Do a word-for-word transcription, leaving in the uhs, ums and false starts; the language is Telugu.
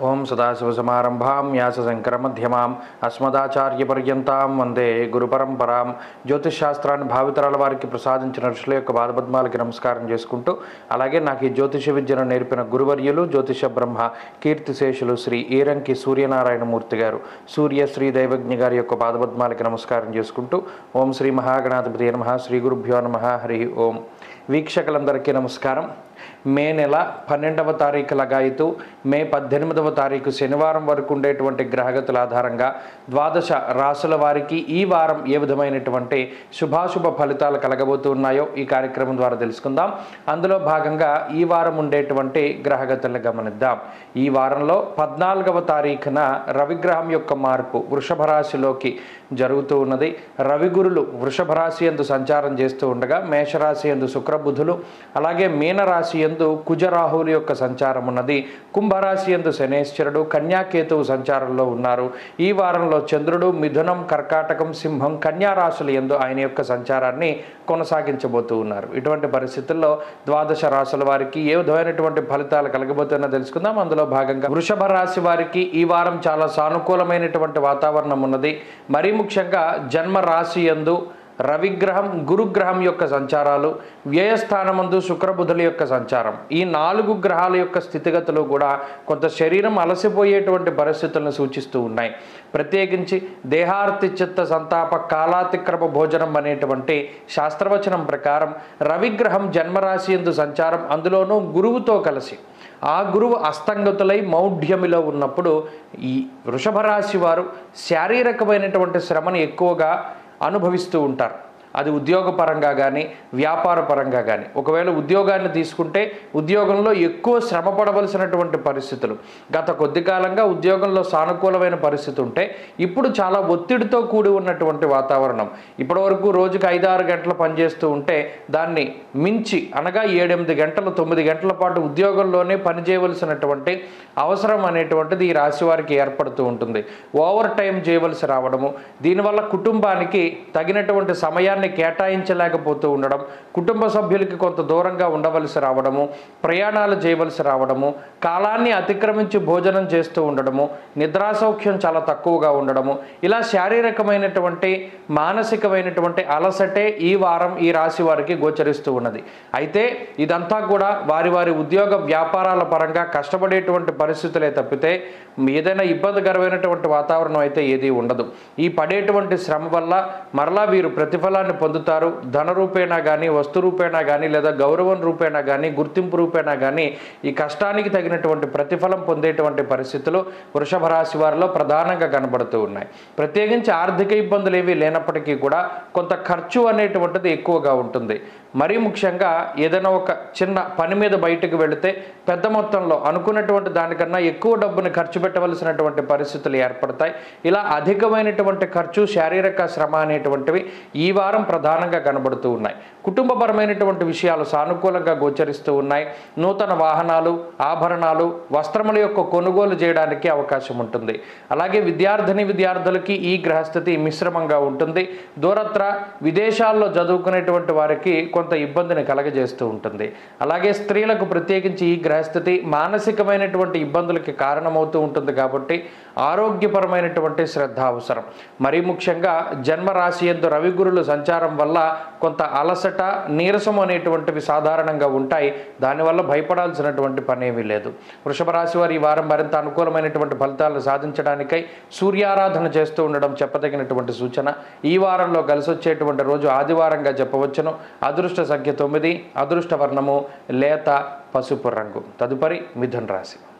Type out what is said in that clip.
ఓం సదాశివసమారంభాం వ్యాసశంకరమధ్యమాం అస్మదాచార్యపర్యంతాం వందే గురుపరంపరాం. జ్యోతిష్ శాస్త్రాన్ని భావితరాల వారికి ప్రసాదించిన ఋషుల యొక్క పాదపద్మాలకి నమస్కారం చేసుకుంటూ, అలాగే నాకు ఈ జ్యోతిష విద్యను నేర్పిన గురువర్యులు జ్యోతిష బ్రహ్మ కీర్తిశేషులు శ్రీ ఈరంకి సూర్యనారాయణమూర్తి గారు, సూర్య శ్రీ దైవజ్ఞ గారి యొక్క పాదపద్మాలకి నమస్కారం చేసుకుంటూ, ఓం శ్రీ మహాగణాధిపతి నమః, శ్రీ గురుభ్యో నమః, హరి ఓం. వీక్షకులందరికీ నమస్కారం. మే నెల పన్నెండవ తారీఖు లగాయితూ మే పద్దెనిమిదవ తారీఖు శనివారం వరకు ఉండేటువంటి గ్రహగతుల ఆధారంగా ద్వాదశ రాసుల వారికి ఈ వారం ఏ విధమైనటువంటి శుభాశుభ ఫలితాలు కలగబోతున్నాయో ఈ కార్యక్రమం ద్వారా తెలుసుకుందాం. అందులో భాగంగా ఈ వారం ఉండేటువంటి గ్రహగతులను గమనిద్దాం. ఈ వారంలో పద్నాలుగవ తారీఖున రవిగ్రహం యొక్క మార్పు వృషభ రాశిలోకి జరుగుతూ ఉన్నది. రవిగురులు వృషభ రాశి యందు సంచారం చేస్తూ ఉండగా మేషరాశి యందు శుక్రబుధులు, అలాగే మీనరాశి యందు కుజరాహుల యొక్క సంచారం ఉన్నది. కుంభరాశి యందు శనేశ్వరుడు, కన్యాకేతువు సంచారంలో ఉన్నారు. ఈ వారంలో చంద్రుడు మిథునం, కర్కాటకం, సింహం, కన్యా రాశుల యందు ఆయన యొక్క సంచారాన్ని కొనసాగించబోతూ ఉన్నారు. ఇటువంటి పరిస్థితుల్లో ద్వాదశ రాశుల వారికి ఏ విధమైనటువంటి ఫలితాలు కలగబోతున్నా తెలుసుకుందాం. అందులో భాగంగా వృషభ రాశి వారికి ఈ వారం చాలా సానుకూలమైనటువంటి వాతావరణం ఉన్నది. మరీ ముఖ్యంగా జన్మ రాశి యందు రవిగ్రహం, గురుగ్రహం యొక్క సంచారాలు, వ్యయస్థానమందు శుక్రబుధుల యొక్క సంచారం, ఈ నాలుగు గ్రహాల యొక్క స్థితిగతులు కూడా కొంత శరీరం అలసిపోయేటువంటి పరిస్థితులను సూచిస్తూ ఉన్నాయి. ప్రత్యేకించి దేహార్తి చిత్త సంతాప కాలాతిక్రమ భోజనం అనేటువంటి శాస్త్రవచనం ప్రకారం రవిగ్రహం జన్మరాశి యందు సంచారం, అందులోనూ గురువుతో కలిసి ఆ గురువు అస్తంగతులై మౌఢ్యమిలో ఉన్నప్పుడు ఈ వృషభ రాశి వారు శారీరకమైనటువంటి శ్రమను ఎక్కువగా అనుభవిస్తూ ఉంటారు. అది ఉద్యోగపరంగా కానీ వ్యాపార పరంగా కానీ. ఒకవేళ ఉద్యోగాన్ని తీసుకుంటే ఉద్యోగంలో ఎక్కువ శ్రమ పడవలసినటువంటి పరిస్థితులు. గత కొద్ది కాలంగా ఉద్యోగంలో సానుకూలమైన పరిస్థితి ఉంటే ఇప్పుడు చాలా ఒత్తిడితో కూడి ఉన్నటువంటి వాతావరణం. ఇప్పటివరకు రోజుకి ఐదారు గంటలు పనిచేస్తూ ఉంటే దాన్ని మించి అనగా ఏడెనిమిది గంటలు తొమ్మిది గంటల పాటు ఉద్యోగంలోనే పనిచేయవలసినటువంటి అవసరం అనేటువంటిది ఈ రాశి వారికి ఏర్పడుతూ ఉంటుంది. ఓవర్ టైం చేయవలసి రావడము, దీనివల్ల కుటుంబానికి తగినటువంటి సమయాన్ని కేటాయించలేకపోతూ ఉండడం, కుటుంబ సభ్యులకి కొంత దూరంగా ఉండవలసి రావడము, ప్రయాణాలు చేయవలసి రావడము, కాలాన్ని అతిక్రమించి భోజనం చేస్తూ ఉండడము, నిద్రాసౌఖ్యం చాలా తక్కువగా ఉండడము, ఇలా శారీరకమైనటువంటి మానసికమైనటువంటి అలసటే ఈ వారం ఈ రాశి వారికి గోచరిస్తూ ఉన్నది. అయితే ఇదంతా కూడా వారి వారి ఉద్యోగ వ్యాపారాల పరంగా కష్టపడేటువంటి పరిస్థితులే తప్పితే ఏదైనా ఇబ్బందికరమైనటువంటి వాతావరణం అయితే ఏదీ ఉండదు. ఈ పడేటువంటి శ్రమ వల్ల మరలా వీరు ప్రతిఫలాన్ని పొందుతారు. ధన రూపేణా కానీ, వస్తు రూపేణా కానీ, లేదా గౌరవం రూపేణా కానీ, గుర్తింపు రూపేణా కానీ ఈ కష్టానికి తగినటువంటి ప్రతిఫలం పొందేటువంటి పరిస్థితులు వృషభ రాశి వారిలో ప్రధానంగా కనబడుతూ ఉన్నాయి. ప్రత్యేకించి ఆర్థిక ఇబ్బందులు ఏవి లేనప్పటికీ కూడా కొంత ఖర్చు అనేటువంటిది ఎక్కువగా ఉంటుంది. మరీ ముఖ్యంగా ఏదైనా ఒక చిన్న పని మీద బయటకు వెళితే పెద్ద మొత్తంలో అనుకున్నటువంటి దానికన్నా ఎక్కువ డబ్బుని ఖర్చు పెట్టవలసినటువంటి పరిస్థితులు ఏర్పడతాయి. ఇలా అధికమైనటువంటి ఖర్చు, శారీరక శ్రమ అనేటువంటివి ఈ వారం ప్రధానంగా కనబడుతూ ఉన్నాయి. కుటుంబపరమైనటువంటి విషయాలు సానుకూలంగా గోచరిస్తూ ఉన్నాయి. నూతన వాహనాలు, ఆభరణాలు, వస్త్రముల యొక్క కొనుగోలు చేయడానికి అవకాశం ఉంటుంది. అలాగే విద్యార్థిని విద్యార్థులకి ఈ గ్రహస్థితి మిశ్రమంగా ఉంటుంది. దూరత్ర విదేశాల్లో చదువుకునేటువంటి వారికి కొంత ఇబ్బందిని కలగజేస్తూ ఉంటుంది. అలాగే స్త్రీలకు ప్రత్యేకించి ఈ గ్రహస్థితి మానసికమైనటువంటి ఇబ్బందులకి కారణమవుతూ ఉంటుంది. కాబట్టి ఆరోగ్యపరమైనటువంటి శ్రద్ధ అవసరం. మరీ ముఖ్యంగా జన్మరాశి యందు రవిగురులు సంచారం వల్ల కొంత అలసట, నీరసం అనేటువంటివి సాధారణంగా ఉంటాయి. దానివల్ల భయపడాల్సినటువంటి పని ఏమీ లేదు. వృషభ రాశి వారు ఈ వారం మరింత అనుకూలమైనటువంటి ఫలితాలను సాధించడానికై సూర్యారాధన చేస్తూ ఉండడం చెప్పదగినటువంటి సూచన. ఈ వారంలో కలిసి వచ్చేటువంటి రోజు ఆదివారంగా చెప్పవచ్చును. అదృష్ట సంఖ్య తొమ్మిది, అదృష్ట వర్ణము లేత పసుపు రంగు. తదుపరి మిథున రాశి.